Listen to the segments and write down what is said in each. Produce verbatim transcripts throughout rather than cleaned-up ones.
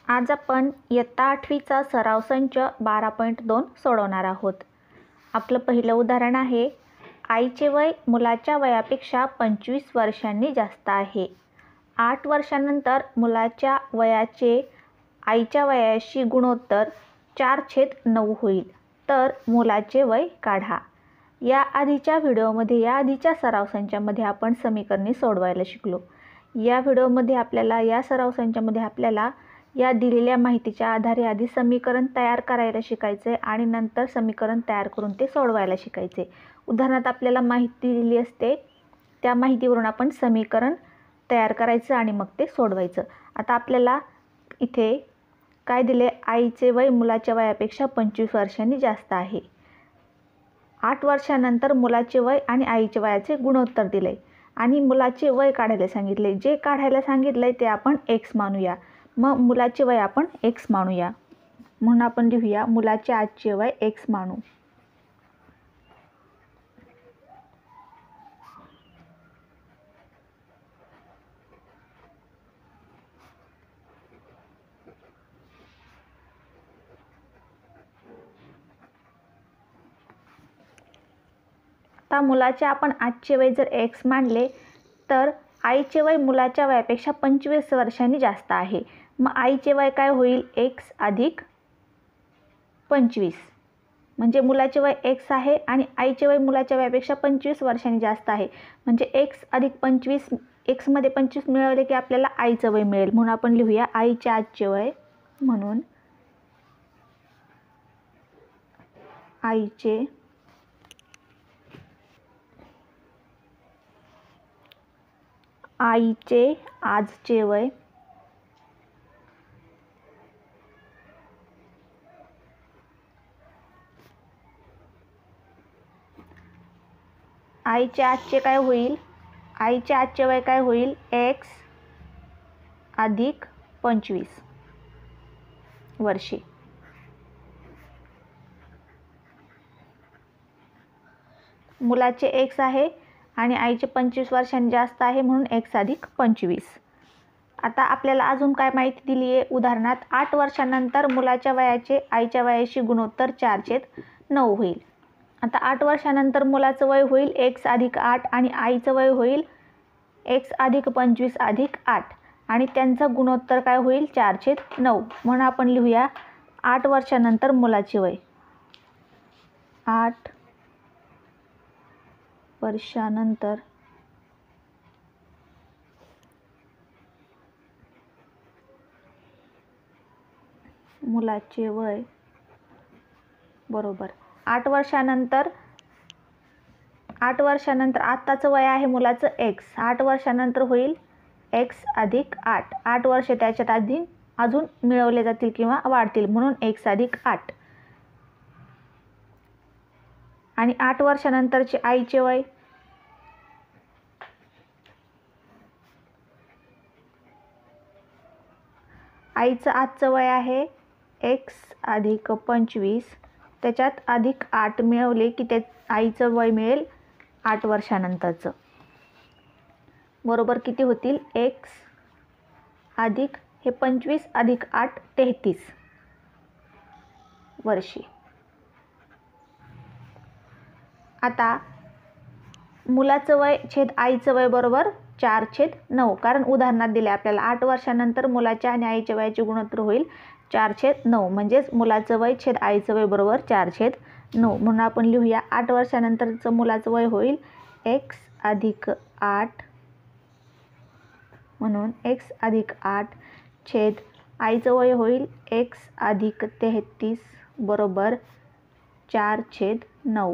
आज आपण इयत्ता आठवीचा सराव संच बारा पॉईंट दोन सोडवणार आहोत. आपलं पहिलं उदाहरण आहे, आईचे वय मुलाच्या वयापेक्षा पंचवीस वर्षांनी जास्त आहे. आठ वर्षानंतर मुलाच्या वयाचे आईच्या वयाशी गुणोत्तर चार छेद नऊ होईल, तर मुलाचे वय काढा. या आधीच्या व्हिडिओमध्ये या आधीच्या सराव संचामध्ये आपण समीकरणे सोडवायला शिकलो. या व्हिडिओमध्ये आपल्याला या सराव संचामध्ये आपल्याला या दिलेल्या माहितीच्या आधारे आधी समीकरण तयार करायला शिकायचे आणि नंतर समीकरण तयार करून ते सोडवायला शिकायचे. उदाहरणार्थ आपल्याला माहिती दिली असते, त्या माहितीवरून आपण समीकरण तयार करायचं आणि मग ते सोडवायचं. आता आपल्याला इथे काय दिले, आईचे वय मुलाच्या वयापेक्षा पंचवीस वर्षांनी जास्त आहे. आठ वर्षानंतर मुलाचे वय आणि आईच्या वयाचे गुणोत्तर दिले आणि मुलाचे वय काढायला सांगितले. जे काढायला सांगितले ते आपण एक्स मानूया. मग मुलाचे वय आपण एक्स मानूया, म्हणून आपण लिहूया मुलाचे आजचे वय एक्स मानू. आता मुलाचे आपण आजचे वय जर एक्स मानले तर आईचे वय मुलाच्या वयापेक्षा पंचवीस वर्षांनी जास्त आहे. मग आईचे वय काय होईल, एक्स अधिक पंचवीस. म्हणजे मुलाचे वय एक्स आहे आणि आईचे वय मुलाच्या वयापेक्षा पंचवीस वर्षांनी जास्त आहे. म्हणजे एक्स अधिक पंचवीस, एक्समध्ये पंचवीस मिळवले की आपल्याला आईचं वय मिळेल. म्हणून आपण लिहूया आईचे आजचे वय म्हणून आईचे आईचे आजचे वय आईचे आजचे काय होईल, आईचे आजचे वय काय होईल, एक्स अधिक पंचवीस वर्षे. मुलाचे एक्स आहे आणि आईचे पंचवीस वर्षांनी जास्त आहे म्हणून एक्स अधिक पंचवीस. आता आपल्याला अजून काय माहिती दिली आहे, उदाहरणार्थ आठ वर्षानंतर मुलाच्या वयाचे आईच्या वयाशी गुणोत्तर चार छेद नऊ होईल. आता आठ वर्षानंतर मुलाचं वय होईल एक्स अधिक आठ आणि आईचं वय होईल एक्स अधिक पंचवीस अधिक आठ आणि त्यांचं गुणोत्तर काय होईल, चार छेद नऊ. म्हणून आपण लिहूया आठ वर्षानंतर मुलाचे वय आठ वर्षानंतर मुलाचे वय बरोबर आठ वर्षानंतर आठ वर्षानंतर आत्ताचं वय आहे मुलाचं एक्स, आठ वर्षानंतर होईल एक्स अधिक आठ. आठ वर्ष त्याच्यात आधी अजून मिळवले जातील किंवा वाढतील म्हणून एक्स अधिक आठ. आणि आठ वर्षानंतरचे आईचे वय आईचं आजचं वय आहे एक्स अधिक पंचवीस, त्याच्यात अधिक आठ मिळवले की ते आईचं वय मिळेल आठ वर्षानंतरचं. बरोबर किती होतील, एक्स अधिक हे पंचवीस अधिक आठ तेहतीस वर्षे. आता मुलाचं वय छेद आईचं वय बरोबर चार छेद नऊ, कारण उदाहरणात दिले आपल्याला आठ वर्षानंतर मुलाच्या आणि आईच्या वयाचे गुणोत्तर होईल चार छेद नऊ. म्हणजेच मुलाचं वय छेद आईचं वय बरोबर चार छेद नऊ. म्हणून आपण लिहूया आठ वर्षानंतरचं मुलाचं वय होईल एक्स अधिक आठ म्हणून एक्स अधिक आठ छेद आईचं वय होईल एक्स अधिक तेहतीस बरोबर चार छेद नऊ.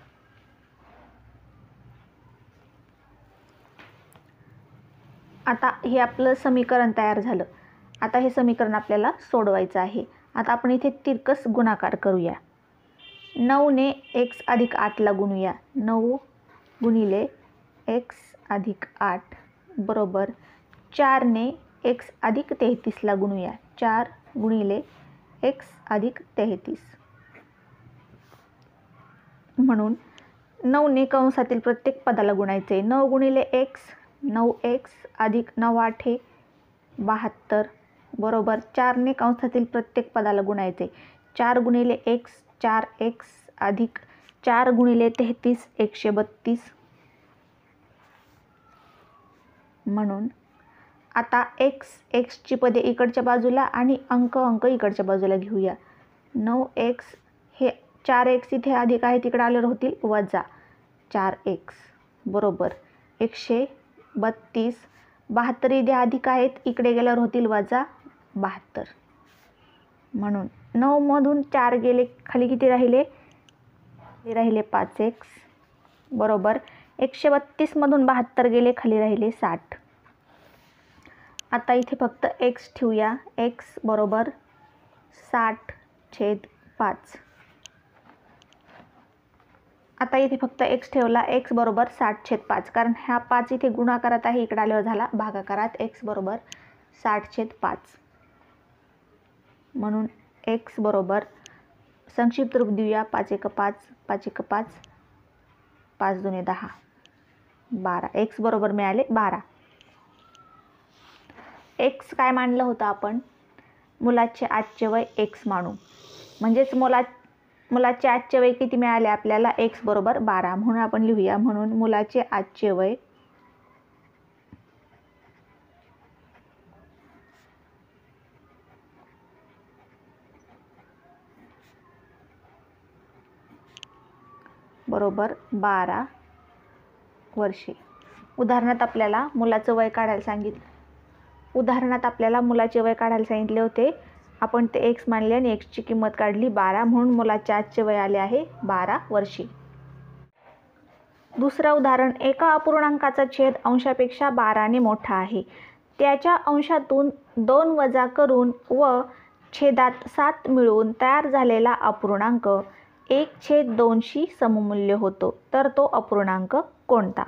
आता हे आपलं समीकरण तयार झालं. आता हे समीकरण आपल्याला सोडवायचं आहे. आता आपण इथे तिरकस गुणाकार करूया. नऊने एक्स अधिक आठला गुणूया. नऊ गुणिले एक्स अधिक आठ बरोबर चारने एक्स अधिक तेहतीसला गुणूया. चार गुणिले एक्स अधिक तेहतीस म्हणून नऊने कंसातील प्रत्येक पदाला गुणायचे. नऊ गुणिले एक्स, नऊ एक्स अधिक नऊ आठे बहात्तर बरोबर चारने कंसातील प्रत्येक पदाला गुणायचे. चार गुणिले एक्स चार एक्स अधिक चार गुणिले तेहतीस एकशे बत्तीस. म्हणून आता एक्स एक्सची पदे इकडच्या बाजूला आणि अंक अंक इकडच्या बाजूला घेऊया. नऊ एक्स हे चार एक्स इथे अधिक आहे तिकडे आल्यावर होतील वजा चार एक्स बरोबर एकशे बत्तीस. बहात्तर इथे अधिक आहेत इकडे गेल्यावर होतील वजा बहात्तर. म्हणून नऊ मधून चार गेले खाली किती राहिले राहिले पाच एक्स बरोबर एकशे बत्तीस मधून बहात्तर गेले खाली राहिले साठ. आता इथे फक्त एक्स ठेवूया. एक्स बरोबर साठ छेद पाच. आता इथे फक्त एक्स ठेवला. एक्स बरोबर साठ छेद पाच कारण हा पाच इथे गुणाकारात आहे इकडे आल्यावर झाला भागाकारात. एक्स बरोबर साठ छेद पाच. म्हणून एक्स बरोबर संक्षिप्त रूप देऊया. पाच एक पाच पाच एक पाच पाच दोन्ही दहा बारा. एक्स बरोबर मिळाले बारा. एक्स काय मानलं होतं आपण मुलाचे आजचे वय एक्स मानू म्हणजेच मुला मुलाचे आजचे वय किती मिळाले आपल्याला एक्स बरोबर बारा. म्हणून आपण लिहूया. म्हणून मुलाचे आजचे वय बरोबर बारा वर्षे. उदाहरणात आपल्याला मुलाचं वय काढायला सांगितलं उदाहरणात आपल्याला मुलाचे वय काढायला सांगितले होते. आपण ते एक्स मानले आणि एक्सची किंमत काढली बारा. म्हणून मुलाचे आजचे वय आले आहे बारा वर्षे. दुसरं उदाहरण एका अपूर्णांकाचा छेद अंशापेक्षा बाराने मोठा आहे. त्याच्या अंशातून दोन वजा करून व छेदात सात मिळवून तयार झालेला अपूर्णांक एक छेद दोनशी सममूल्य होतो. तर तो अपूर्णांक कोणता.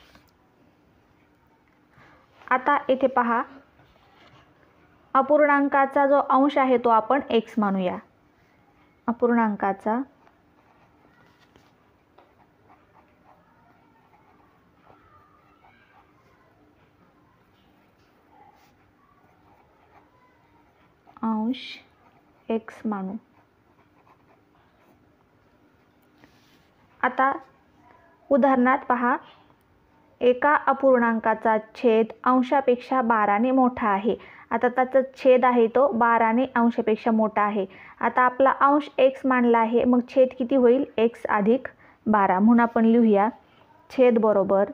आता येथे पहा अपूर्णांकाचा जो अंश आहे तो आपण एक्स मानूया. अपूर्णांकाचा अंश एक्स मानू. आता उदाहरणात पहा एका अपूर्णांकाचा छेद अंशापेक्षा बाराने मोठा आहे. आता त्याचा छेद आहे तो बाराने अंशापेक्षा मोठा आहे. आता आपला अंश एक्स मानला आहे मग छेद किती होईल एक्स अधिक बारा. म्हणून आपण लिहूया छेद बरोबर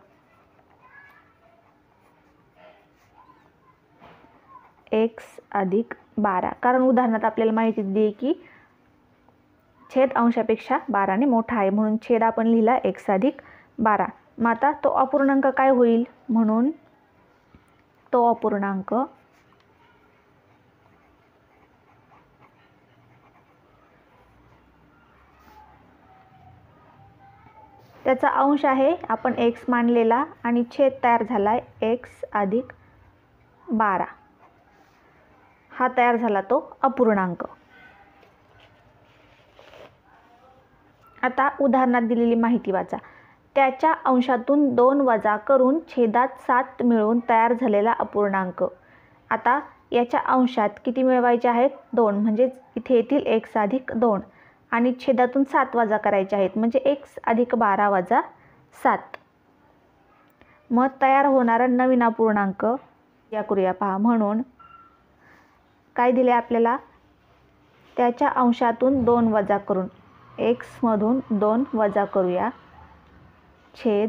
एक्स अधिक बारा. कारण उदाहरणात आपल्याला माहिती दिली की छेद अंशापेक्षा बाराने मोठा आहे म्हणून छेद आपण लिहिला एक्स अधिक बारा. मग आता तो अपूर्णांक काय होईल म्हणून तो अपूर्णांक त्याचा अंश आहे आपण एक्स मानलेला आणि छेद तयार झालाय एक्स अधिक बारा. हा तयार झाला तो अपूर्णांक. आता उदाहरणात दिलेली माहिती वाचा. त्याच्या अंशातून दोन वजा करून छेदात सात मिळवून तयार झालेला अपूर्णांक. आता याच्या अंशात किती मिळवायचे आहेत दोन म्हणजेच इथे येतील एक्स अधिक दोन आणि छेदातून सात वजा करायचे आहेत म्हणजे एक्स अधिक बारा वजा सात. मग तयार होणारा नवीन अपूर्णांक या करूया पहा. म्हणून काय दिले आपल्याला त्याच्या अंशातून दोन वजा करून एक्समधून दोन वजा करूया छेद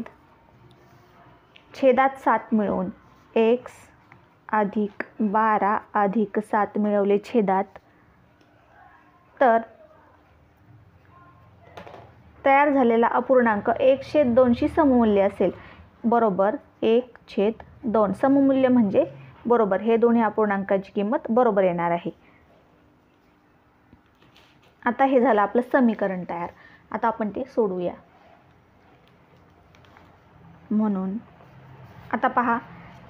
छेदात सात मिळवून एक्स अधिक बारा अधिक सात मिळवले छेदात. तर तयार झालेला अपूर्णांक एक छेद दोनशी सममूल्य असेल बरोबर एक छेद दोन. सममूल्य म्हणजे बरोबर हे दोन्ही अपूर्णांकाची किंमत बरोबर येणार आहे. आता हे झालं आपलं समीकरण तयार. आता आपण ते सोडवूया. म्हणून आता पहा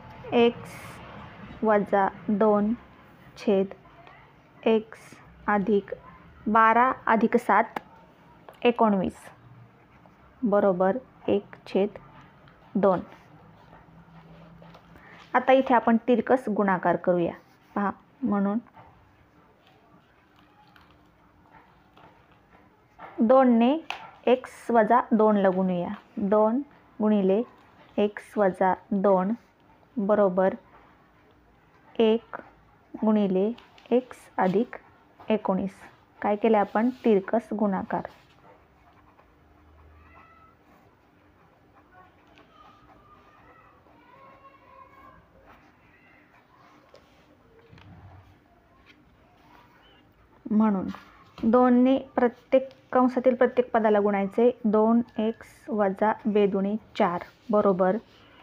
एक्स वजा दोन छेद एक्स अधिक बारा अधिक सात एकोणवीस बरोबर एक छेद दोन. आता इथे आपण तिरकस गुणाकार करूया. पहा म्हणून दोनने एक्स वजा दोनला गुणूया. दोन गुणिले एक्स वजा दोन बरोबर एक गुणिले एक्स अधिक एकोणीस. काय केलं आपण? तिरकस गुणाकार. म्हणून दोनने प्रत्येक कंसातील प्रत्येक पदाला गुणायचे. दोन एक्स वजा बेदुणे चार बरोबर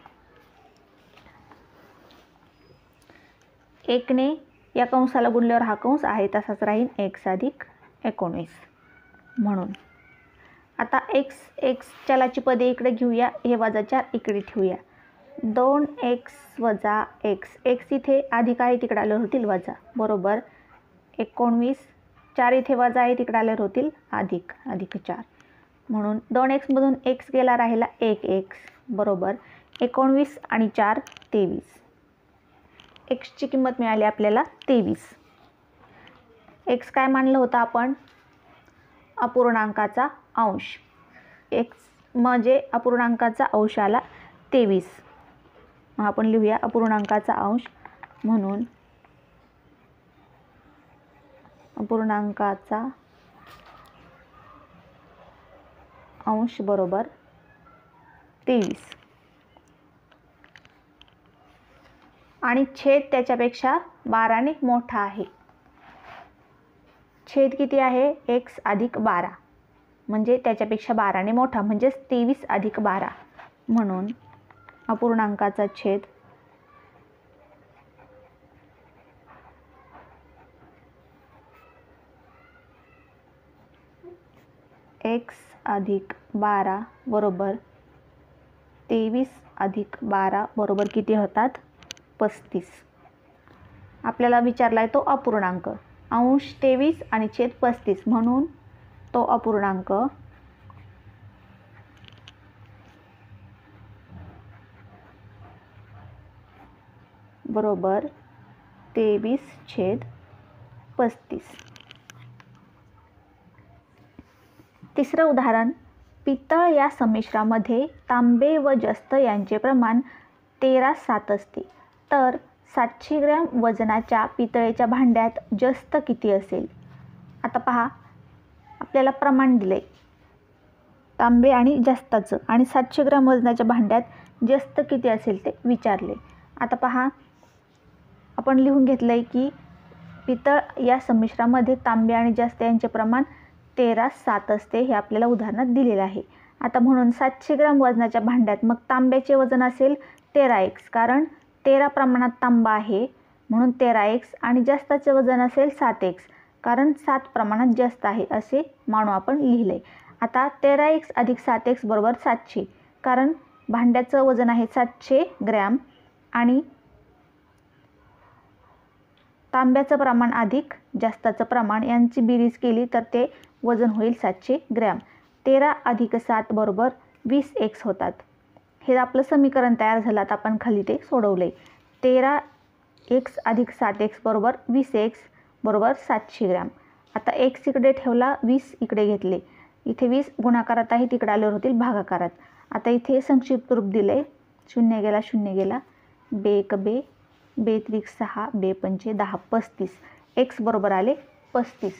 एकने या कंसाला गुणल्यावर हा कंस आहे तसाच राहील एक्स अधिक एकोणीस. म्हणून आता एक्स एक्स चलाची पदे इकडे घेऊया. हे वजा चार इकडे ठेवूया. दोन एक्स वजा एक्स एक्स इथे अधिक आहे तिकडे आल्यावर होतील वजा बरोबर एकोणवीस. चार इथे वजा आहे तिकडे आल्यावर होतील अधिक अधिक चार. म्हणून दोन एक्समधून एक्स गेला राहिला एक एक्स बरोबर एकोणवीस आणि चार तेवीस. एक्सची किंमत मिळाली आपल्याला तेवीस. एक्स काय मानलं होतं आपण? अपूर्णांकाचा अंश. एक्स म्हणजे अपूर्णांकाचा अंश आला तेवीस. मग आपण लिहूया अपूर्णांकाचा अंश. म्हणून अपूर्णांकाचा अंश बरोबर तेवीस. आणि छेद त्याच्यापेक्षा बाराने मोठा आहे. छेद किती आहे? एक्स अधिक बारा म्हणजे त्याच्यापेक्षा बाराने मोठा म्हणजेच तेवीस अधिक बारा. म्हणून अपूर्णांकाचा छेद एक्स अधिक बारा बरोबर तेवीस अधिक बारा बरोबर किती होतात? पस्तीस. आपल्याला विचारला आहे तो अपूर्णांक. अंश तेवीस आणि छेद पस्तीस म्हणून तो अपूर्णांक बरोबर तेवीस छेद पस्तीस. तिसरं उदाहरण. पितळ या संमिश्रामध्ये तांबे व जस्त यांचे प्रमाण तेरा सात असते तर सातशे ग्रॅम वजनाच्या पितळेच्या भांड्यात जस्त किती असेल? आता पहा आपल्याला प्रमाण दिले तांबे आणि जस्ताचं आणि सातशे ग्रॅम वजनाच्या भांड्यात जस्त किती असेल ते विचारले. आता पहा आपण लिहून घेतलं आहे की पितळ या संमिश्रामध्ये तांबे आणि जस्त यांचे प्रमाण तेरा सात असते हे आपल्याला उदाहरणात दिलेलं आहे. आता म्हणून सातशे ग्रॅम वजनाच्या भांड्यात मग तांब्याचे वजन असेल तेरा एक्स कारण तेरा प्रमाणात तांबा आहे म्हणून तेरा एक्स आणि जस्ताचे वजन असेल सात एक्स कारण सात प्रमाणात जस्त आहे असे मानू आपण लिहिले. आता तेरा एक्स अधिक सात एक्स बरोबर सातशे कारण भांड्याचं वजन आहे सातशे ग्रॅम आणि तांब्याचं प्रमाण अधिक जस्ताचं प्रमाण यांची बेरीज केली तर ते वजन होईल सातशे ग्रॅम. तेरा अधिक सात बरोबर वीस एक्स होतात. हे आपलं समीकरण तयार झालं. आता आपण खाली ते सोडवले. तेरा एक्स अधिक सात एक्स बरोबर वीस एक्स बरोबर सातशे ग्रॅम. आता एक्स इकडे ठेवला वीस इकडे घेतले. इथे वीस गुणाकारात आहे तिकडे आल्यावर होतील भागाकारात. आता इथे संक्षिप्त रूप दिले. शून्य गेला शून्य गेला बे एक बे बे त्रिक सहा बे पंचे दहा पस्तीस एक्स बरोबर आले पस्तीस.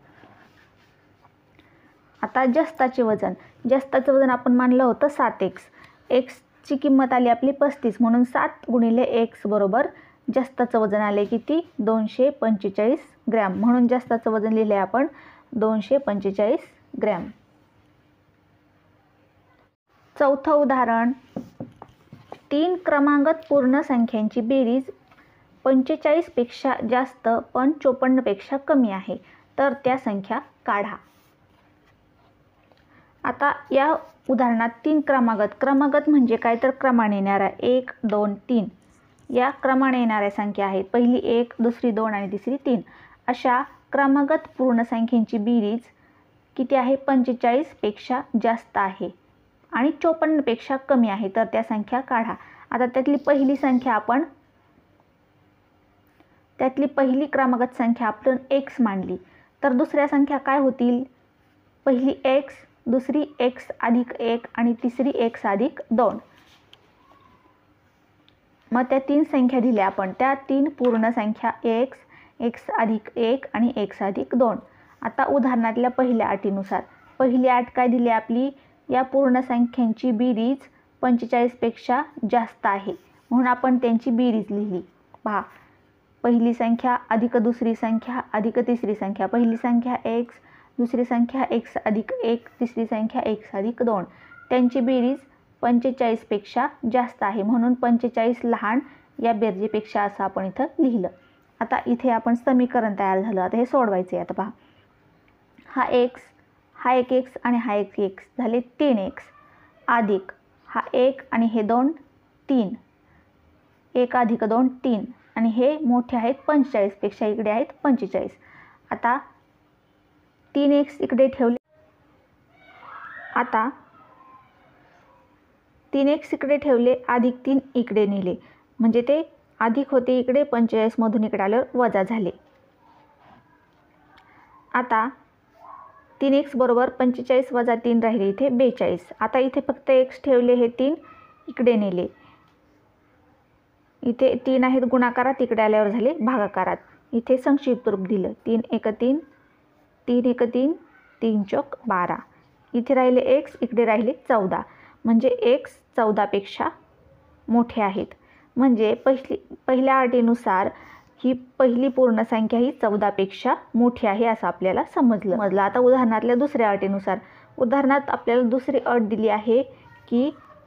आता जस्ताचे वजन. जस्ताचं वजन आपण मानलं होतं सात एक्स. एक्सची किंमत आली आपली पस्तीस म्हणून सात गुणिले एक्स बरोबर जस्ताचं वजन आले किती? दोनशे पंचेचाळीस ग्रॅम. म्हणून जस्ताचं वजन लिहिले आपण दोनशे पंचेचाळीस ग्रॅम. चौथं उदाहरण. तीन क्रमांगत पूर्ण संख्यांची बेरीज पंचेचाळीसपेक्षा जास्त पण चोपन्नपेक्षा कमी आहे तर त्या संख्या काढा. आता या उदाहरणात तीन क्रमागत. क्रमागत म्हणजे काय तर क्रमाने येणाऱ्या एक दोन तीन या क्रमाने येणाऱ्या संख्या आहेत. पहिली एक दुसरी दोन आणि तिसरी तीन अशा क्रमागत पूर्ण संख्येची बेरीज किती आहे? पंचेचाळीसपेक्षा जास्त आहे आणि चोपन्नपेक्षा कमी आहे तर त्या संख्या काढा. आता त्यातली पहिली संख्या आपण त्यातली पहिली क्रमागत संख्या आपण एक्स मानली तर दुसऱ्या संख्या काय होतील? पहिली एक्स, दुसरी एक्स अधिक एक आणि तिसरी एक्स अधिक दोन. मग त्या तीन संख्या दिल्या आपण, त्या तीन पूर्ण संख्या एक्स, एक्स अधिक एक आणि एक्स अधिक दोन. आता उदाहरणातल्या पहिल्या अटीनुसार पहिली अट काय दिली आपली? या पूर्ण संख्यांची बेरीज पंचेचाळीस पेक्षा जास्त आहे म्हणून आपण त्यांची बेरीज लिहिली. पहा, पहिली संख्या अधिक दुसरी संख्या अधिक तिसरी संख्या. पहिली संख्या एक्स, दुसरी संख्या एक्स अधिक एक, तिसरी संख्या एक्स अधिक दोन. त्यांची बेरीज पंचेचाळीस पेक्षा जास्त आहे म्हणून पंचेचाळीस लहान या बेरजेपेक्षा असं आपण इथं लिहिलं. आता इथे आपण समीकरण तयार झालं. आता हे सोडवायचे. आता पहा, हा एक्स, हा एक एक्स आणि हा एक एक्स झाले तीन एक्स अधिक हा एक आणि हे दोन तीन. एक अधिक दोन तीन आणि हे मोठे आहेत पंचेचाळीस पेक्षा, इकडे आहेत पंचेचाळीस. आता तीन एक्स इकडे ठेवले. आता तीन एक्स इकडे ठेवले, अधिक तीन इकडे नेले म्हणजे ते अधिक होते इकडे, पंचेचाळीस मधून इकडे आल्यावर वजा झाले. आता तीन एक्स बरोबर पंचेचाळीस वजा तीन राहिले इथे बेचाळीस. आता इथे फक्त एक्स ठेवले, हे तीन इकडे नेले. इथे तीन आहेत गुणाकारात, इकडे आल्यावर झाले भागाकारात. इथे संक्षिप्त रूप दिलं. तीन एक तीन, तीन एक तीन, तीन चौक बारा. इथे राहिले एक्स, इकडे राहिले चौदा म्हणजे एक्स चौदापेक्षा मोठे आहेत. म्हणजे पहिली पहिल्या अटीनुसार ही पहिली पूर्ण संख्या ही चौदापेक्षा मोठी आहे असं आपल्याला समजलं समजलं आता उदाहरणातल्या दुसऱ्या अटीनुसार, उदाहरणात आपल्याला दुसरी अट दिली आहे की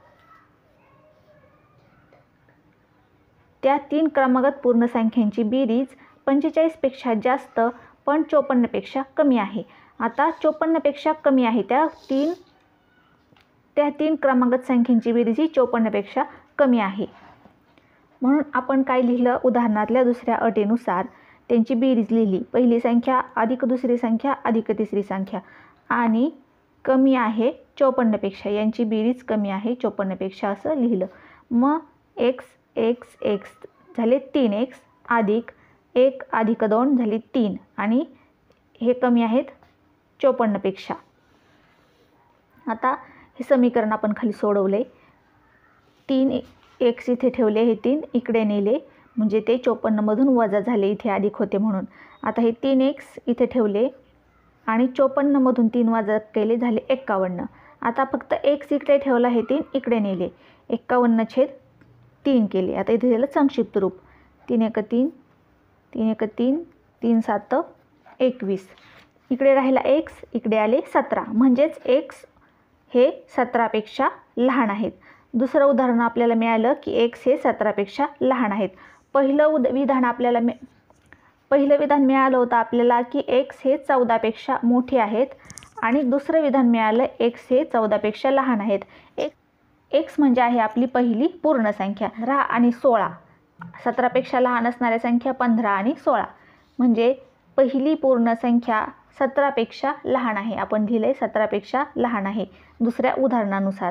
त्या तीन क्रमागत पूर्ण संख्यांची बेरीज पंचेचाळीस पेक्षा जास्त पण चोपन्न पेक्षा कमी आहे. आता चोपन्न पेक्षा कमी आहे, त्या तीन त्या तीन क्रमागत संख्यांची बेरीज ही चोपन्न पेक्षा कमी आहे म्हणून आपण काय लिहिलं? उदाहरणातल्या दुसऱ्या अटीनुसार त्यांची बेरीज लिहिली. पहिली संख्या अधिक दुसरी संख्या अधिक तिसरी संख्या आणि कमी आहे चोपन्न पेक्षा, यांची बेरीज कमी आहे चोपन्न पेक्षा असं लिहिलं. मग एक्स एक्स एक्स झाले तीन एक्स अधिक एक अधिक दोन झाले तीन आणि हे कमी आहेत चोपन्न पेक्षा. आता हे समीकरण आपण खाली सोडवले. तीन एक्स इथे ठेवले, हे तीन इकडे नेले म्हणजे ते चोपन्नमधून वजा झाले, इथे अधिक होते म्हणून. आता हे तीन एक्स इथे ठेवले आणि चोपन्नमधून तीन वजा केले, झाले एक्कावन्न. आता फक्त एक्स इकडे ठेवला, हे तीन इकडे नेले, एक्कावन्न छेद तीन केले. आता इथे दिलं संक्षिप्त रूप. तीन एक तीन, तीन एक तीन, तीन सात एकवीस. इकडे राहिला एक्स, इकडे आले सतरा म्हणजेच एक्स हे सतरापेक्षा लहान आहेत. दुसरं उदाहरण आपल्याला मिळालं की एक्स हे सतरापेक्षा लहान आहेत. पहिलं उद विधान आपल्याला मी पहिलं विधान मिळालं होतं आपल्याला की एक्स हे चौदापेक्षा मोठे आहेत आणि दुसरं विधान मिळालं एक्स हे चौदापेक्षा लहान आहेत. एक एक्स म्हणजे आहे आपली पहिली पूर्ण संख्या. पंधरा आणि सोळा, सतरापेक्षा लहान असणाऱ्या संख्या पंधरा आणि सोळा म्हणजे पहिली पूर्ण संख्या सतरापेक्षा लहान आहे. आपण लिहिले सतरापेक्षा लहान आहे दुसऱ्या उदाहरणानुसार.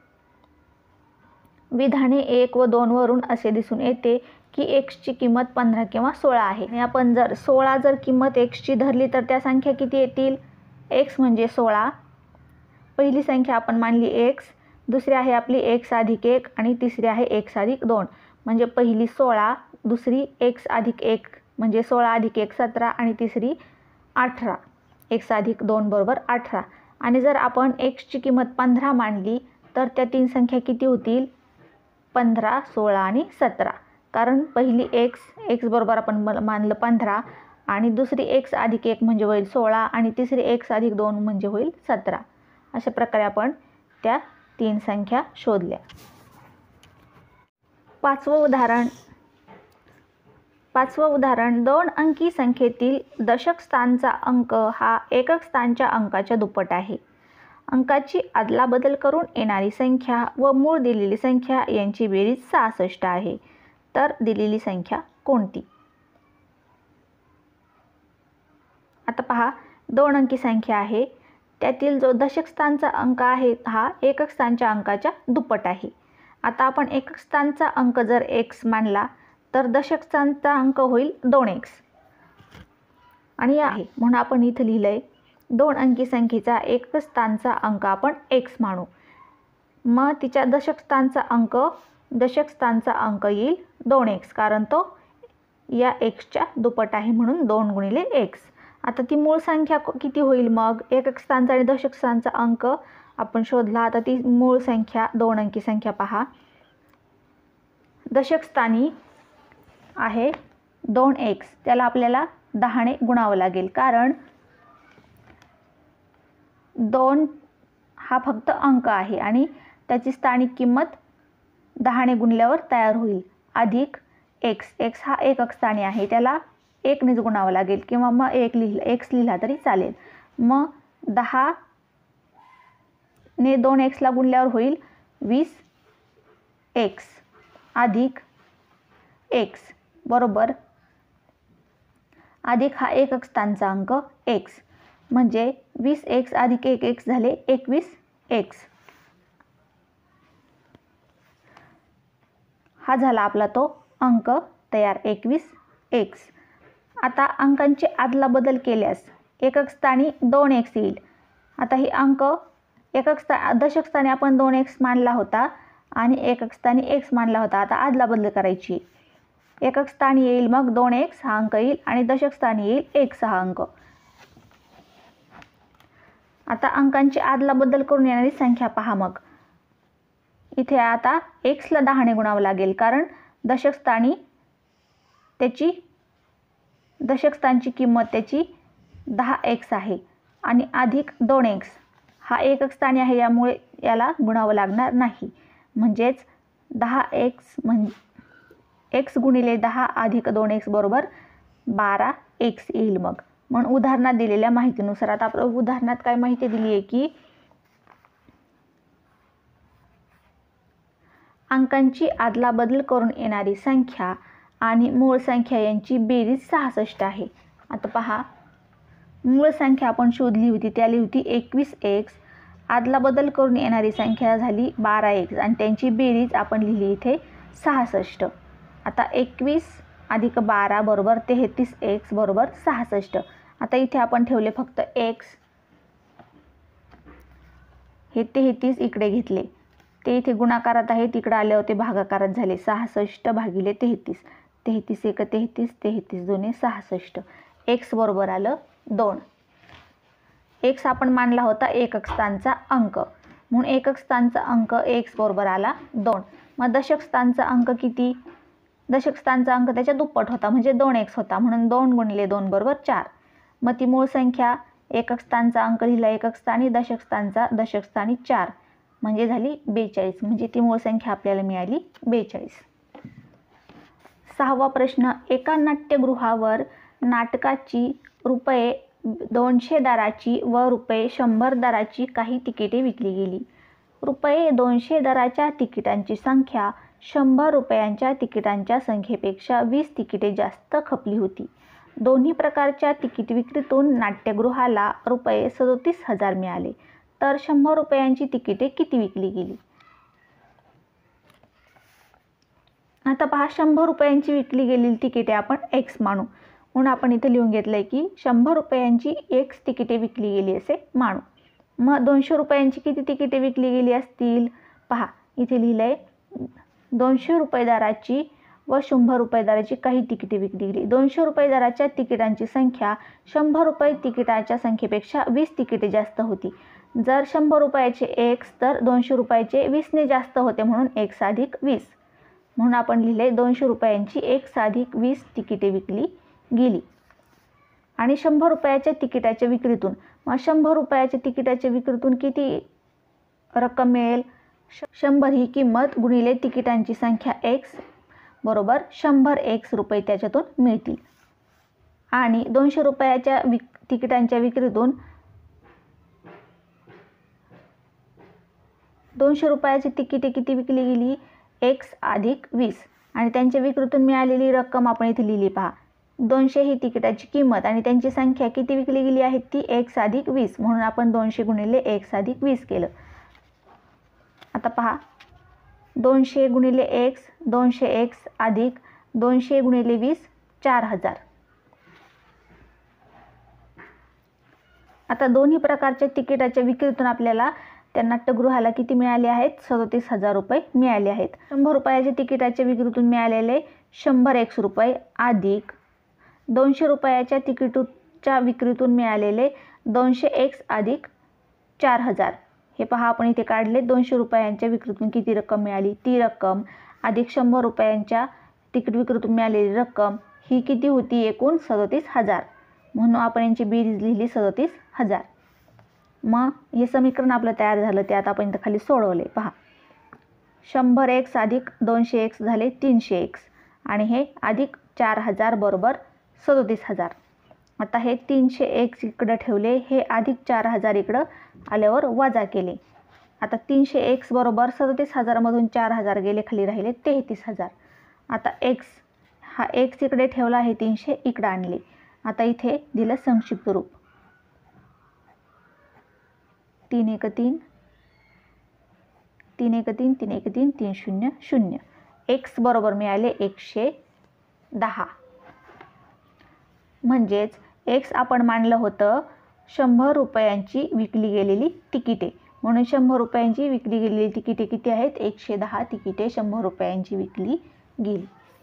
विधाने एक व दोन वरून असे दिसून येते की एक्सची किंमत पंधरा किंवा सोळा आहे. आणि आपण जर सोळा जर किंमत एक्सची धरली तर त्या संख्या किती येतील? एक्स म्हणजे सोळा, पहिली संख्या आपण मानली एक्स, दुसरी आहे आपली एक्स अधिक एक आणि तिसरी आहे एक्स अधिक दोन म्हणजे पहिली सोळा, दुसरी एक्स अधिक एक म्हणजे सोळा अधिक एक सतरा आणि तिसरी अठरा, एक्स अधिक दोन बरोबर अठरा. आणि जर आपण एक्सची किंमत पंधरा मानली तर त्या तीन संख्या किती होतील? पंधरा, सोळा आणि सतरा. कारण पहिली एक्स एक्स बरोबर आपण मानलं पंधरा आणि दुसरी एक्स अधिक एक म्हणजे होईल सोळा आणि तिसरी एक्स अधिक दोन म्हणजे होईल सतरा. अशा प्रकारे आपण त्या तीन संख्या शोधल्या. पाचवं उदाहरण पाचवं उदाहरण दोन अंकी संख्येतील दशक स्थानचा अंक हा एकक स्थानच्या अंकाच्या दुप्पट आहे. अंकाची अदलाबदल करून येणारी संख्या व मूळ दिलेली संख्या यांची बेरीज सहासष्ट आहे. तर दिलेली संख्या कोणती? आता पहा, दोन अंकी संख्या आहे, त्यातील जो दशक स्थानचा अंक आहे हा एकक स्थानच्या अंकाच्या दुप्पट आहे. आता आपण एकक स्थानचा अंक जर एक्स मानला तर दशक स्थानचा अंक होईल दोन एक्स आणि आहे म्हणून आपण इथं लिहिलं आहे दोन अंकी संख्येचा एकक स्थानचा अंक आपण एक्स मानू. मग तिच्या दशक स्थानचा अंक दशक स्थानचा अंक येईल दोन एक्स, कारण तो या एक्सच्या दुप्पट आहे म्हणून दोन गुणिले एक्स. आता ती मूळ संख्या किती होईल मग? एकक स्थानचा आणि दशक स्थानचा अंक आपण शोधला. आता ती मूळ संख्या दोन अंकी संख्या पहा. दशक स्थानी आहे दोन एक्स, त्याला आपल्याला दहाने गुणावं लागेल, कारण दोन हा फक्त अंक आहे आणि त्याची स्थानिक किंमत दहाने गुणल्यावर तयार होईल. अधिक एक्स, एक्स हा एकक स्थानी आहे, त्याला एकनेच गुणावं लागेल किंवा मग एक लिहिलं एक्स लिहिला तरी चालेल. मग दहा ने दोन एक्सला गुणल्यावर होईल वीस एक्स अधिक एक्स बरोबर अधिक हा एकक स्थानचा अंक एक्स, म्हणजे वीस एक्स अधिक एक एक्स झाले एकवीस एक्स. हा झाला आपला तो अंक तयार एकवीस एक्स. आता अंकांची आदला बदल केल्यास एकक स्थानी दोन एक्स येईल. आता ही अंक एकक स्था दशक स्थानी आपण दोन एक्स मानला होता आणि एकक स्थानी एक्स मानला होता. आता आदला बदल करायची. एकक स्थानी येईल मग दोन एक्स हा अंक येईल आणि दशक स्थानी येईल एक्स हा अंक. आता अंकांची आदला बदल करून येणारी संख्या पहा. मग इथे आता एक्सला दहाने गुणावं लागेल, कारण दशक स्थानी त्याची दशक स्थानची किंमत त्याची दहा एक्स आहे आणि अधिक दोन एक्स हा एकक स्थानी आहे, यामुळे याला गुणावं लागणार नाही. म्हणजेच दहा एक्स म्हणजे एक्स गुणिले दहा अधिक दोन एक्स बरोबर बारा एक्स येईल. मग म्हणून उदाहरणात दिलेल्या माहितीनुसार आता आपण उदाहरणात काय माहिती दिली आहे की अंकांची आदला बदल करून येणारी संख्या आणि मूळ संख्या यांची बेरीज सहासष्ट आहे. आता पहा, मूळ संख्या आपण शोधली होती, त्याली होती एकवीस एक्स. आदला बदल करून येणारी संख्या झाली बारा एक्स आणि त्यांची बेरीज आपण लिहिली इथे सहासष्ट. आता एकवीस अधिक बारा बरोबर तेहतीस एक्स बरोबर सहासष्ट. आता इथे आपण ठेवले फक्त एक्स, हे तेहतीस इकडे घेतले, ते इथे गुणाकारात आहे, तिकडे आले होते भागाकारात झाले. सहासष्ट भागिले तेहतीस, तेहतीस एक तेहतीस, तेहतीस दोन्ही सहासष्ट. एक्स बरोबर आलं दोन. एक्स आपण मानला होता एकक स्थानचा अंक, म्हणून एकक स्थानचा अंक एक्स बरोबर आला दोन. मग दशक स्थानचा अंक किती? दशक स्थानचा अंक त्याच्या दुप्पट होता, म्हणजे दोन एक्स होता, म्हणून दोन गुणिले दोन बरोबर चार. मग ती मूळ संख्या एकक स्थानचा अंक लिहिला एकक स्थानी, दशक स्थानचा दशक स्थानी चार, म्हणजे झाली बेचाळीस. म्हणजे ती मूळ संख्या आपल्याला मिळाली बेचाळीस. सहावा प्रश्न, एका नाट्यगृहावर नाटकाची रुपये दोनशे दराची व रुपये शंभर दराची काही तिकिटे विकली गेली. रुपये दोनशे दराच्या तिकिटांची संख्या शंभर रुपयांच्या तिकिटांच्या संख्येपेक्षा वीस तिकिटे जास्त खपली होती. दोन्ही प्रकारच्या तिकीट विक्रीतून नाट्यगृहाला रुपये सदोतीस हजार मिळाले, तर शंभर रुपयांची तिकिटे किती विकली गेली? आता पहा, शंभर रुपयांची विकली गेलेली तिकिटे आपण एक्स मानू, म्हणून आपण इथे लिहून घेतलंय की शंभर रुपयांची एक्स तिकिटे विकली गेली असे मानू. मग दोनशे रुपयांची किती तिकिटे विकली गेली असतील? पहा, इथे लिहिलंय दोनशे रुपये दराची व शंभर रुपये दराची काही तिकिटे विकली गेली. दोनशे रुपये दराच्या तिकिटांची संख्या शंभर रुपये तिकिटाच्या संख्येपेक्षा वीस तिकिटे जास्त होती. जर शंभर रुपयाचे एक्स तर दोनशे रुपयाचे वीसने जास्त होते, म्हणून एक्स अधिक वीस. म्हणून आपण लिहिले दोनशे रुपयांची एक्स अधिक वीस तिकिटे विकली गेली. आणि शंभर रुपयाच्या तिकिटाच्या विक्रीतून, मग शंभर रुपयाच्या तिकिटाच्या विक्रीतून किती रक्कम मिळेल? शंभर ही किंमत गुणिले तिकिटांची संख्या एक्स बरोबर शंभर एक्स रुपये त्याच्यातून मिळतील. आणि दोनशे रुपयाच्या विक तिकिटांच्या विक्रीतून दोनशे रुपयाची तिकिटे किती विकली गेली? एक्स अधिक वीस. आणि त्यांच्या विक्रीतून मिळालेली रक्कम आपण इथे लिहिली. पहा, दोनशे ही तिकिटाची किंमत आणि त्यांची संख्या किती विकली गेली आहे? ती एक्स अधिक वीस, म्हणून आपण दोनशे गुणिले एक्स अधिक वीस केलं. आता पहा, दोनशे गुणिले एक्स दोनशे एक्स अधिक दोनशे गुणिले वीस चार हजार. आता दोन्ही प्रकारच्या तिकिटाच्या विक्रीतून आपल्याला त्या नाट्यगृहाला किती मिळाले आहेत? सदोतीस हजार रुपये मिळाले आहेत. शंभर रुपयाच्या तिकिटाच्या विक्रीतून मिळालेले शंभर एक्स रुपये अधिक दोनशे रुपयाच्या तिकीटच्या विक्रीतून मिळालेले दोनशे एक्स अधिक चार हजार. हे पहा आपण इथे काढले. दोनशे रुपयांच्या विक्रीतून किती रक्कम मिळाली? ती रक्कम अधिक शंभर रुपयांच्या तिकीट विक्रीतून मिळालेली रक्कम ही किती होती? एकूण सदोतीस हजार. म्हणून आपण यांची बेरीज लिहिली सदोतीस हजार. मग हे समीकरण आपलं तयार झालं. ते आता आपण इथं खाली सोडवले. पहा, शंभर एक्स अधिक दोनशे एक्स झाले तीनशे एक्स आणि हे अधिक चार हजार बरोबर सदोतीस हजार. आता हे तीनशे एक्स इकडं ठेवले, हे अधिक चार हजार इकडं आल्यावर वजा केले. आता तीनशे एक्स बरोबर सदोतीस हजारमधून चार हजार गेले, खाली राहिले तेहतीस हजार. आता एक्स हा एक्स इकडे ठेवला, हे तीनशे इकडं आणले. आता इथे दिलं संक्षिप्त रूप. तीन एक तीन तीन एक तीन तीन एक तीन तीन शून्य शून्य. एक्स बरोबर मिळाले एकशे दहा. म्हणजेच एक्स आपण मानलं होतं शंभर रुपयांची विकली गेलेली तिकिटे. म्हणून शंभर रुपयांची विकली गेलेली तिकिटे किती आहेत? एकशे दहा तिकिटे शंभर रुपयांची विकली गेली.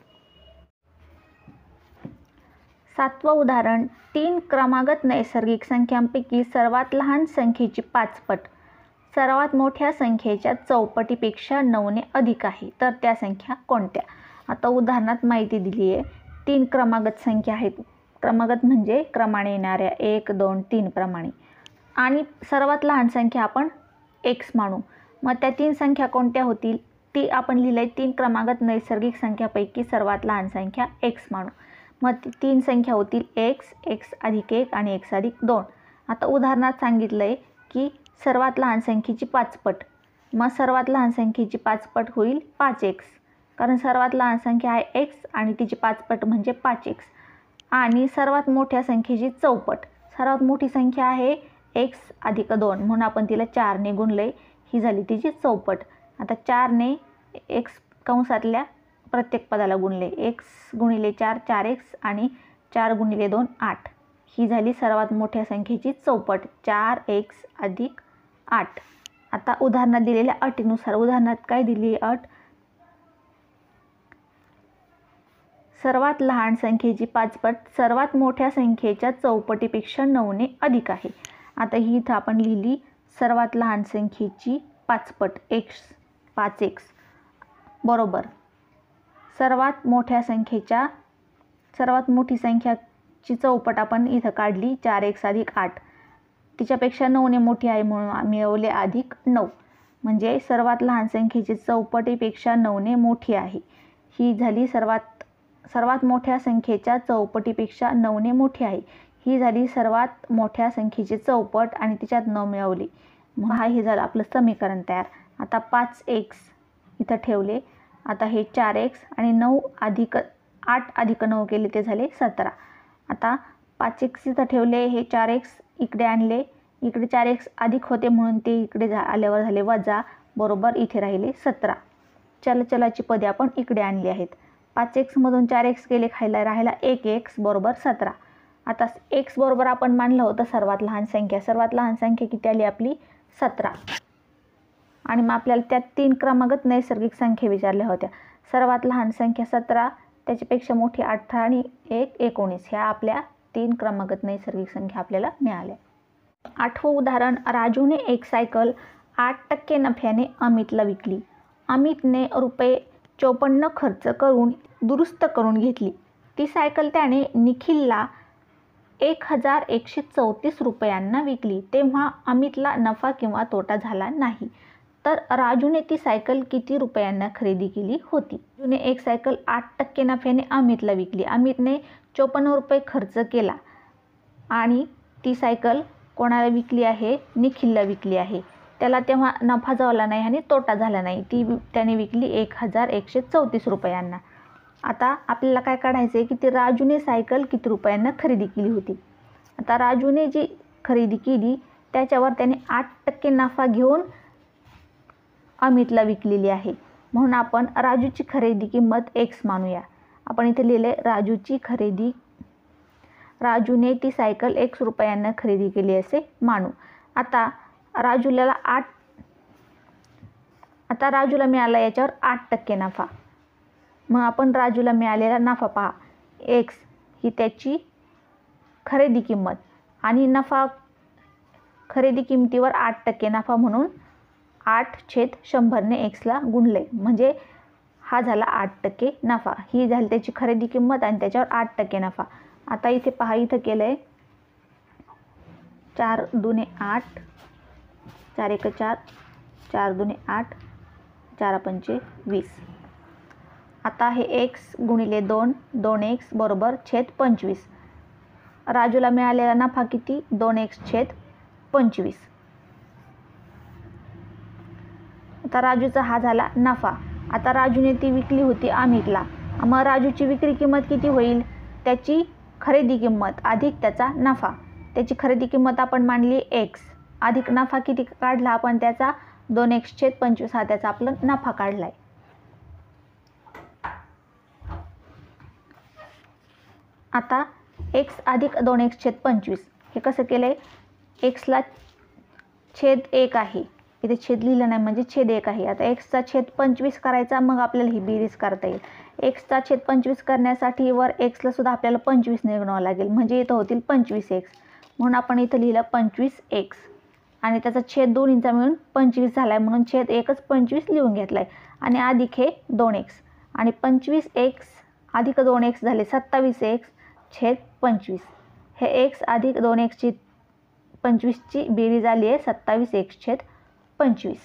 सातवं उदाहरण, तीन क्रमागत नैसर्गिक संख्यांपैकी सर्वात लहान संख्येची पाचपट सर्वात मोठ्या संख्येच्या चौपटीपेक्षा नऊने अधिक आहे, तर त्या संख्या कोणत्या? आता उदाहरणात माहिती दिली आहे. तीन क्रमागत संख्या आहेत. क्रमागत म्हणजे क्रमाने येणाऱ्या एक दोन तीन प्रमाणे. आणि सर्वात लहान संख्या आपण एक्स मानू. मग त्या तीन संख्या कोणत्या होतील? ती आपण लिहिलं आहे तीन क्रमागत नैसर्गिक संख्यापैकी सर्वात लहान संख्या एक्स मानू. मग ती तीन संख्या होतील एक्स, एक्स अधिक एक आणि एक्स अधिक दोन. आता उदाहरणात सांगितलं आहे की सर्वात लहान संख्येची पाचपट. मग सर्वात लहान संख्येची पाचपट होईल पाच एक्स, कारण सर्वात लहान संख्या आहे एक्स आणि तिची पाचपट म्हणजे पाच एक्स. आणि सर्वात मोठ्या संख्येची चौपट, सर्वात मोठी संख्या आहे एक्स अधिक दोन, म्हणून आपण तिला चारने गुणले, ही झाली तिची चौपट. आता चारने एक्स कंसातल्या प्रत्येक पदाला गुणले, एक्स गुणिले चार चार एक्स आणि चार गुणिले दोन आठ. ही झाली सर्वात मोठ्या संख्येची चौपट, चार एक्स अधिक आठ. आता उदाहरणात दिलेल्या अटीनुसार, उदाहरणात काय दिली अट? सर्वात लहान संख्येची पाचपट सर्वात मोठ्या संख्येच्या चौपटीपेक्षा नऊने अधिक आहे. आता ही इथं आपण लिहिली सर्वात लहान संख्येची पाचपट एक्स, पाच एक्स बरोबर सर्वात मोठ्या संख्येच्या सर्वात मोठी संख्याची चौपट आपण इथं काढली चार एक्स अधिक आठ. तिच्यापेक्षा नऊने मोठी आहे म्हणून मिळवले अधिक नऊ. म्हणजे सर्वात लहान संख्येची चौपटीपेक्षा नऊने मोठी आहे. ही झाली सर्वात सर्वात मोठ्या संख्येच्या चौपटीपेक्षा नऊने मोठी आहे. ही झाली सर्वात मोठ्या संख्येची चौपट आणि तिच्यात नऊ मिळवली. मग हा हे झालं आपलं समीकरण तयार. आता पाच एक्स इथं ठेवले. आता हे चार एक्स आणि नऊ अधिक आठ अधिक नऊ केले ते झाले सतरा. आता पाच एक्स इथं ठेवले, हे चार एक्स इकडे आणले, इकडे चार एक्स अधिक होते म्हणून ते इकडे झा आल्यावर झाले वजा, बरोबर इथे राहिले सतरा. चलचलाची पदे आपण इकडे आणली आहेत. पाच एक्समधून चार एक्स गेले, खायला राहिला एक एक्स बरोबर सतरा. आता एक्स बरोबर आपण मानलं होतं सर्वात लहान संख्या. सर्वात लहान संख्या किती आली आपली? सतरा. आणि मग आपल्याला त्यात तीन क्रमागत नैसर्गिक संख्या विचारल्या होत्या. सर्वात लहान संख्या सतरा, त्याच्यापेक्षा मोठी अठरा आणि एक एकोणीस. ह्या आपल्या तीन क्रमागत नैसर्गिक संख्या आपल्याला मिळाल्या. आठवं उदाहरण, राजूने एक सायकल आठ टक्के नफ्याने अमितला विकली. अमितने रुपये चोपन्न खर्च करून दुरुस्त करून घेतली. ती सायकल त्याने निखिलला एक हजार एकशे चौतीस रुपयांना विकली. तेव्हा अमितला नफा किंवा तोटा झाला नाही. तर राजूने ती सायकल किती रुपयांना खरेदी केली होती? राजूने एक सायकल आठ टक्के नफ्याने अमितला विकली. अमितने चोपन्न रुपये खर्च केला आणि ती सायकल कोणाला विकली आहे? निखिलला विकली आहे. त्याला तेव्हा नफा झाला नाही आणि तोटा झाला नाही. ती त्याने विकली एक हजार एकशे चौतीस रुपयांना. आता आपल्याला काय काढायचं आहे की ती राजूने सायकल किती रुपयांना खरेदी केली होती. आता राजूने जी खरेदी केली त्याच्यावर त्याने आठ टक्के नफा घेऊन अमितला विकलेली आहे. म्हणून आपण राजूची खरेदी किंमत एक्स मानूया आपण इथे लिहिले राजूची खरेदी, राजूने ती सायकल एक रुपयांना खरेदी केली असे मानू. आता राजूला आठ आता राजूला मिळाला याच्यावर आठ टक्के नफा. मग आपण राजूला मिळालेला नफा पहा, एक्स ही त्याची खरेदी किंमत आणि नफा खरेदी किमतीवर आठ टक्के नफा म्हणून आठ छेद शंभरने एक्सला गुणले, म्हणजे हा झाला आठ टक्के नफा. ही झाली त्याची खरेदी किंमत आणि त्याच्यावर आठ टक्के नफा. आता इथे पहा, इथं केलं आहे चार दुने आठ, चार एक चार, चार दुने आठ, चार पंचे वीस. आता हे एक्स गुणिले दोन, दोन एक्स बरोबर छेद पंचवीस. राजूला मिळालेला नफा किती? दोन एक्स छेद पंचवीस. आता राजूचा हा झाला नफा. आता राजूने ती विकली होती अमितला. मग राजूची विक्री किंमत किती होईल? त्याची खरेदी किंमत अधिक त्याचा नफा. त्याची खरेदी किंमत आपण मांडली एक्स, अधिक नफा किती काढला आपण त्याचा? दोन एक्स छेद पंचवीस, हा त्याचा आपला नफा काढलाय. आता एक्स अधिक दोन एक्स छेद पंचवीस हे कसं केलंय? एक्सला छेद एक आहे, इथे छेद लिहिलं नाही म्हणजे छेद एक आहे. आता एक्सचा छेद पंचवीस करायचा, मग आपल्याला ही बेरीज करता येईल. एक्सचा छेद पंचवीस करण्यासाठी वर एक्सला सुद्धा आपल्याला पंचवीस ने गुणावं लागेल, म्हणजे इथं होतील पंचवीस एक्स. म्हणून आपण इथं लिहिलं पंचवीस एक्स आणि त्याचा छेद दोन्हींचा मिळून पंचवीस झाला आहे, म्हणून छेद एकच पंचवीस लिहून घेतला आहे. आणि अधिक हे दोन एक्स आणि पंचवीस एक्स अधिक दोन एक्स झाले सत्तावीस एक्स छेद पंचवीस. हे एक्स अधिक दोन एक्सची पंचवीसची बेरीज आली आहे सत्तावीस एक्स छेद पंचवीस.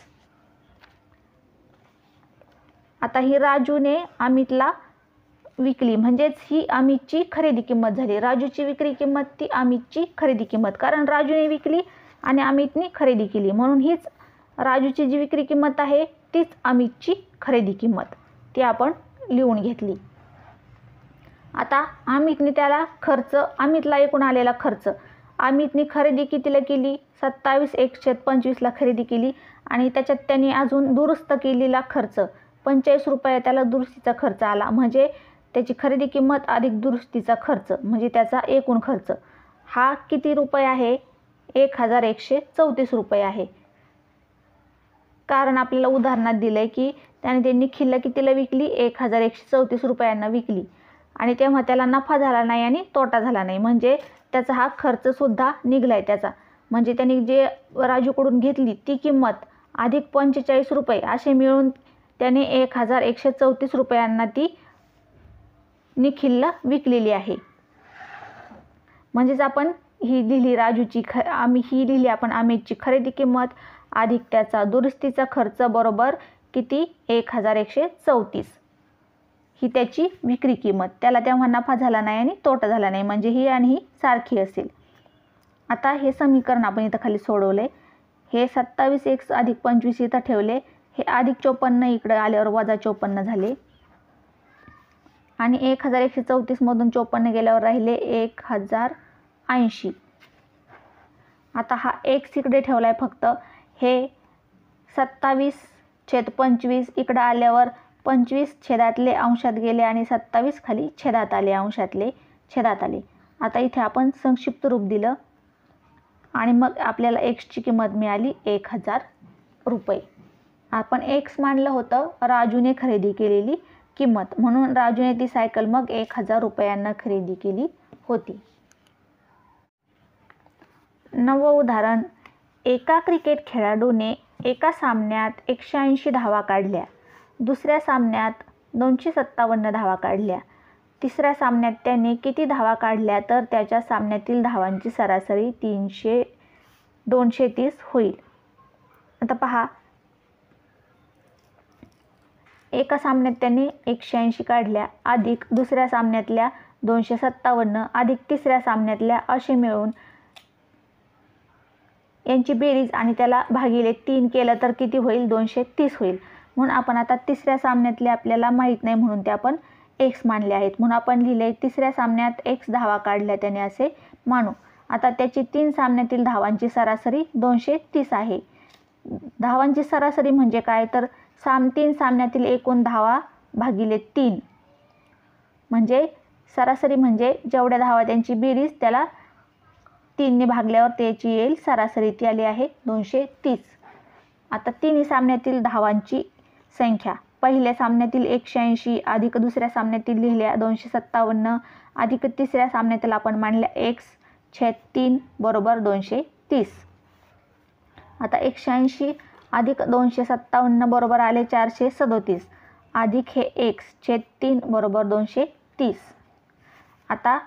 आता ही राजूने अमितला विकली, म्हणजेच ही अमितची खरेदी किंमत झाली. राजूची विक्री किंमत ती अमितची खरेदी किंमत, कारण राजूने विकली आणि अमितने खरेदी केली, म्हणून हीच राजूची जी विक्री किंमत आहे तीच अमितची खरेदी किंमत, ती आपण लिहून घेतली. आता अमितने त्याला खर्च, अमितला एकूण आलेला खर्च, अमितने खरेदी कितीला केली? सत्तावीस एक छेद पंचवीसला खरेदी केली आणि त्याच्यात त्यांनी अजून दुरुस्त केलेला खर्च पंचेचाळीस रुपये त्याला दुरुस्तीचा खर्च आला, म्हणजे त्याची खरेदी किंमत अधिक दुरुस्तीचा खर्च म्हणजे त्याचा एकूण खर्च हा किती रुपये आहे? एक हजार एकशे चौतीस रुपये आहे. कारण आपल्याला उदाहरणात दिलं आहे की त्याने ते निखिलला कितीला विकली? एक हजार एकशे चौतीस रुपयांना विकली आणि तेव्हा त्याला नफा झाला नाही आणि तोटा झाला नाही, म्हणजे त्याचा हा खर्चसुद्धा निघला आहे त्याचा. म्हणजे त्यांनी जे राजूकडून घेतली ती किंमत अधिक पंचेचाळीस रुपये असे मिळून त्याने एक हजार एकशे चौतीस रुपयांना ती निखिलला विकलेली आहे. म्हणजेच आपण ही लिहिली राजूची ख आम्ही ही लिहिली आपण अमितची खरेदी किंमत अधिक त्याचा दुरुस्तीचा खर्च बरोबर किती? एक हजार एकशे चौतीस ही त्याची विक्री किंमत. त्याला तेव्हा नफा झाला नाही आणि तोटा झाला नाही, म्हणजे ही आणि ही सारखी असेल. आता हे समीकरण आपण इथं खाली सोडवले. हे सत्तावीस एक्स अधिक पंचवीस इथं ठेवले, हे अधिक चोपन्न इकडे आल्यावर वजा चोपन्न झाले आणि एक हजार एकशे चौतीसमधून चोपन्न गेल्यावर राहिले एक हजार ऐंशी. आता हा एक्स इकडे ठेवला आहे फक्त. हे सत्तावीस छेद पंचवीस इकडं आल्यावर पंचवीस छेदातले अंशात गेले आणि सत्तावीस खाली छेदात आले, अंशातले छेदात आले. आता इथे आपण संक्षिप्त रूप दिलं आणि मग आपल्याला एक्सची किंमत मिळाली एक हजार रुपये. आपण एक्स मानलं होतं राजूने खरेदी केलेली किंमत, म्हणून राजूने ती सायकल मग एक हजार रुपयांना खरेदी केली होती. नववं उदाहरण, एका क्रिकेट खेळाडूने एका सामन्यात एकशे ऐंशी धावा काढल्या, दुसऱ्या सामन्यात दोनशे सत्तावन्न धावा काढल्या, तिसऱ्या सामन्यात त्याने किती धावा काढल्या तर त्याच्या सामन्यातील धावांची सरासरी तीनशे दोनशे तीस होईल. आता पहा, एका सामन्यात त्याने एकशे ऐंशी काढल्या अधिक दुसऱ्या सामन्यातल्या दोनशे सत्तावन्न अधिक तिसऱ्या सामन्यातल्या असे मिळून यांची बेरीज आणि त्याला भागिले तीन केलं तर किती होईल? दोनशे तीस होईल. म्हणून आपण आता तिसऱ्या सामन्यातले आपल्याला माहीत नाही म्हणून ते आपण एक्स मानले आहेत, म्हणून आपण लिहिले तिसऱ्या सामन्यात एक्स धावा काढल्या त्याने असे मानू. आता त्याची तीन सामन्यातील धावांची सरासरी दोनशे तीस आहे. धावांची सरासरी म्हणजे काय? तर साम तीन सामन्यातील एकूण धावा भागिले तीन म्हणजे सरासरी म्हणजे जेवढ्या धावा त्यांची बेरीज त्याला तीनने भागल्यावर त्याची येईल सरासरी, ती आली आहे दोनशे तीस. आता तिन्ही सामन्यातील धावांची संख्या, पहिल्या सामन्यातील एकशे ऐंशी अधिक दुसऱ्या सामन्यातील लिहिल्या दोनशे सत्तावन्न अधिक तिसऱ्या सामन्यातील आपण मांडल्या एक्स छेद तीन बरोबर दोनशे तीस. आता एकशे ऐंशी अधिक दोनशे सत्तावन्न बरोबर आले चारशे सदोतीस अधिक हे एक्स छेद तीन बरोबर दोनशे तीस. आता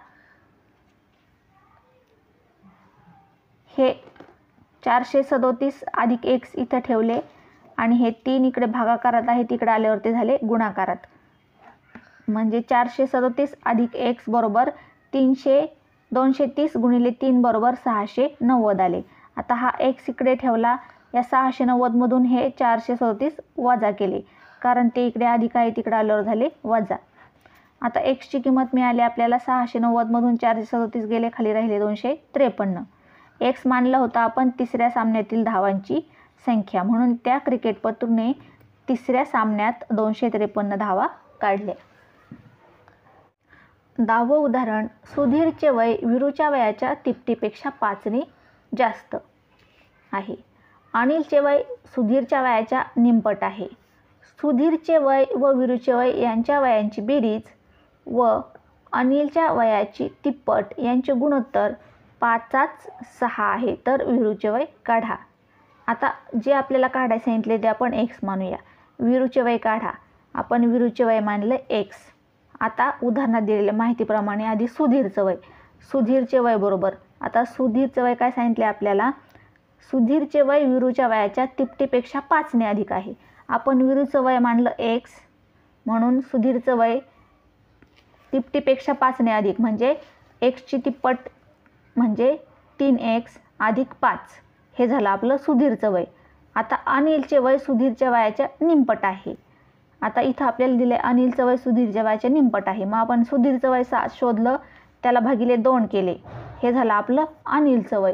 हे चारशे सदोतीस अधिक एक्स इथं ठेवले आणि हे तीन इकडे भागाकारात आहे, तिकडे आल्यावर ते झाले गुणाकारात. म्हणजे चारशे सदोतीस अधिक एक्स बरोबर तीनशे दोनशे तीस गुणिले तीन बरोबर सहाशे नव्वद आले. आता हा एक्स इकडे ठेवला, या सहाशे नव्वदमधून हे चारशे सदोतीस वजा केले, कारण ते इकडे अधिक आहे तिकडे आल्यावर झाले वजा. आता एक्सची किंमत मिळाली आपल्याला, सहाशे नव्वदमधून चारशे सदोतीस गेले, खाली राहिले दोनशे त्रेपन्न. एक्स मानला होता आपण तिसऱ्या सामन्यातील धावांची संख्या, म्हणून त्या क्रिकेटपटूने तिसऱ्या सामन्यात दोनशे त्रेपन्न धावा काढल्या. दहावं उदाहरण, सुधीरचे वय वीरूच्या वयाच्या तिपटीपेक्षा पाचने जास्त आहे. अनिलचे वय सुधीरच्या वयाच्या निमपट आहे. सुधीरचे वय व वीरूचे वय यांच्या वयांची बेरीज व अनिलच्या वयाची तिप्पट यांचे गुणोत्तर पाचाच सहा आहे, तर वीरूचे वय काढा. आता जे आपल्याला काढायला सांगितले ते आपण एक्स मानूया. वीरूचे वय काढा, आपण वीरूचे वय मानले एक्स. आता उदाहरणात दिलेल्या माहितीप्रमाणे आधी सुधीरचं वय, सुधीरचे वय बरोबर, आता सुधीरचं वय काय सांगितले आपल्याला, सुधीरचे वय वीरूच्या वयाच्या तिपटीपेक्षा पाचने अधिक आहे. आपण वीरूचं वय मानलं एक्स, म्हणून सुधीरचं वय तिपटीपेक्षा पाचने अधिक म्हणजे एक्सची तिप्पट म्हणजे तीन एक्स अधिक पाच, हे झालं आपलं सुधीरचं वय. आता अनिलचे वय सुधीरच्या वयाच्या निमपट आहे. आता इथं आपल्याला दिले अनिलचं वय सुधीरच्या वयाच्या निमपट आहे, मग आपण सुधीरचं वय सा शोधलं, त्याला भागिले दोन केले, हे झालं आपलं अनिलचं वय.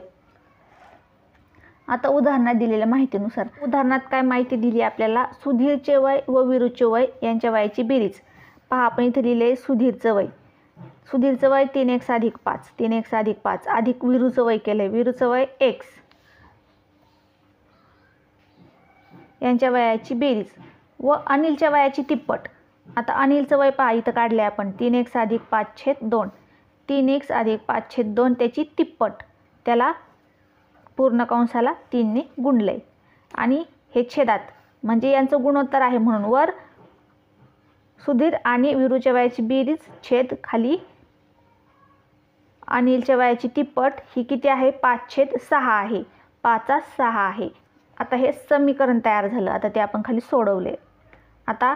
आता उदाहरणात दिलेल्या माहितीनुसार, उदाहरणात काय माहिती दिली आपल्याला, सुधीरचे वय व वीरूचे वय यांच्या वयाची बेरीज. पहा आपण इथे लिहिले सुधीरचं वय, सुधीरचं वय तीन एक्स अधिक पाच, तीन एक्स अधिक पाच अधिक वीरूचं वय केलं, वीरूचं वय एक्स यांच्या वयाची बेरीज व अनिलच्या वयाची तिप्पट. आता अनिलचं वय पहा इथं काढले आपण, तीन एक्स अधिक पाच छेद दोन, तीन एक्स अधिक पाच छेद दोन त्याची तिप्पट, त्याला पूर्ण कंसाला तीनने गुणले आणि हे छेदात म्हणजे यांचं गुणोत्तर आहे, म्हणून वर सुधीर आणि वीरूच्या वयाची बेरीज छेद खाली अनिलच्या वयाची तिप्पट, ही किती आहे पाच छेद सहा आहे, पाचा सहा आहे. आता हे समीकरण तयार झालं, आता ते आपण खाली सोडवले. आता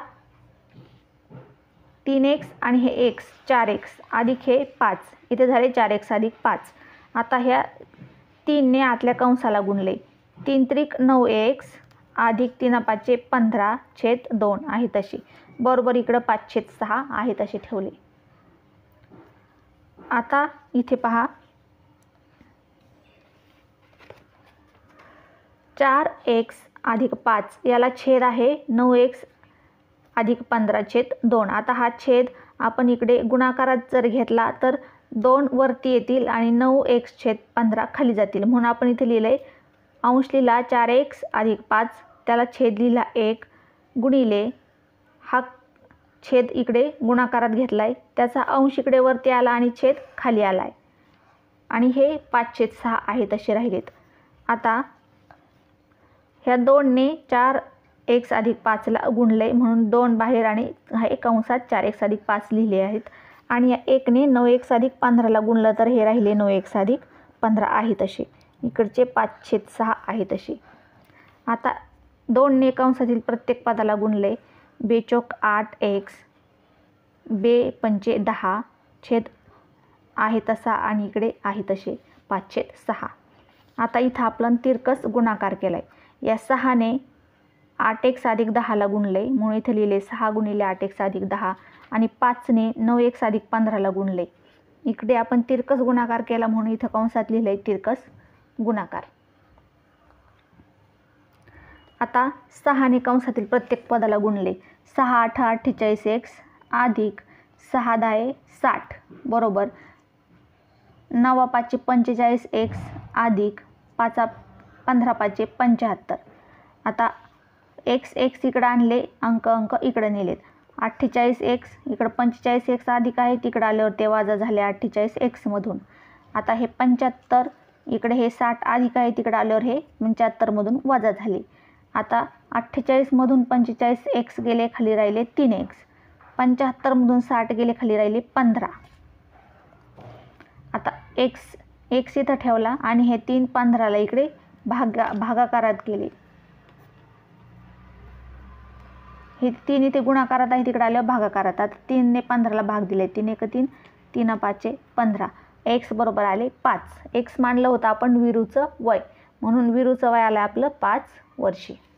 तीन एक्स आणि हे एक्स चार एक्स अधिक हे पाच, इथे झाले चार एक्स अधिक पाच. आता ह्या तीनने आतल्या कंसाला गुणले, तीन त्रिक नऊ एक्स अधिक तीन पाचचे पंधरा छेद दोन आहे तशी, बरोबर इकडं पाच छेद सहा आहे तसे ठेवले. आता इथे पहा, चार एक्स अधिक पाच याला छेद आहे नऊ एक्स अधिक पंधरा छेद दोन. आता हा छेद आपण इकडे गुणाकारात जर घेतला तर दोन वरती येतील आणि नऊ एक्स छेद पंधरा खाली जातील, म्हणून आपण इथे लिहिलंय अंश लिहिला चार एक्स अधिक पाच, त्याला छेद लिहिला एक गुणिले हा छेद इकडे गुणाकारात घेतलाय, त्याचा अंश इकडे वरती आला आणि छेद खाली आलाय आणि हे पाच छेद सहा आहे तसे राहिलेत. आता ह्या दोनने चार एक्स अधिक पाचला गुणले, म्हणून दोन बाहेर आणि हे कंसात चार एक्स अधिक पाच लिहिले आहेत आणि या एकने नऊ एक्स अधिक पंधराला गुणलं तर हे राहिले नऊ एक्स अधिक पंधरा आहे तसे, इकडचे पाच छेद सहा आहे तसे. आता दोनने कंसातील प्रत्येक पदाला गुणले, बेचोक आठ एक्स, बे पंचे दहा छेद आहे तसा आणि इकडे आहे तसे पाच छेद सहा. आता इथं आपण तिरकस गुणाकार केलाय, या सहाने आठ एक्स अधिक दहाला गुणले, म्हणून इथे लिहिले सहा गुणिले आठ एक्स अधिक दहा आणि पाचने नऊ एक्स अधिक पंधराला गुणले, इकडे आपण तिरकस गुणाकार केला म्हणून इथं कंसात लिहिलंय तिरकस गुणाकार. आता सहाने कंसातील प्रत्येक पदाला गुणले, सहा आठ अठ्ठेचाळीस एक्स अधिक सहा दहा साठ बरोबर नवा पाचशे पंचेचाळीस एक्स अधिक पाचा पंधरा पाचशे पंच्याहत्तर. आता एक्स एक्स इकडं आणले, अंक अंक इकडं नेलेत. अठ्ठेचाळीस एक्स इकडं पंचेचाळीस एक्स अधिक आहे, तिकडं आल्यावर ते वजा झाले अठ्ठेचाळीस एक्समधून. आता हे पंच्याहत्तर इकडे हे साठ अधिक आहे, तिकडं आल्यावर हे पंच्याहत्तरमधून वजा झाले. आता अठ्ठेचाळीसमधून पंचेचाळीस एक्स गेले, खाली राहिले तीन एक्स. पंच्याहत्तरमधून साठ गेले, खाली राहिले पंधरा. आता एक्स एक्स इथं ठेवला आणि हे तीन पंधराला इकडे भागा भागाकारात गेले. हे तीन इथे गुणाकारात आहे, तिकडे आल्यावर भागाकारात. आता तीनने पंधराला भाग दिले, तीन एक तीन, तीन पाचशे पंधरा. एक्स बरोबर आले पाच. एक्स मानलं होतं आपण विरूचं वय, म्हणून विरूचं वय आलं आपलं पाच वर्षे.